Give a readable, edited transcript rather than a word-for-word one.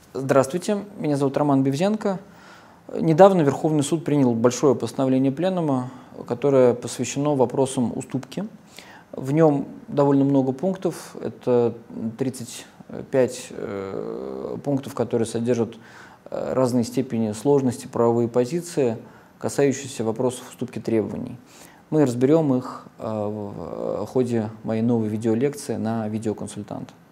Здравствуйте, меня зовут Роман Бевзенко. Недавно Верховный суд принял большое постановление Пленума, которое посвящено вопросам уступки. В нем довольно много пунктов, это 35 пунктов, которые содержат разные степени сложности, правовые позиции, касающиеся вопросов уступки требований. Мы разберем их в ходе моей новой видеолекции на видеоконсультант.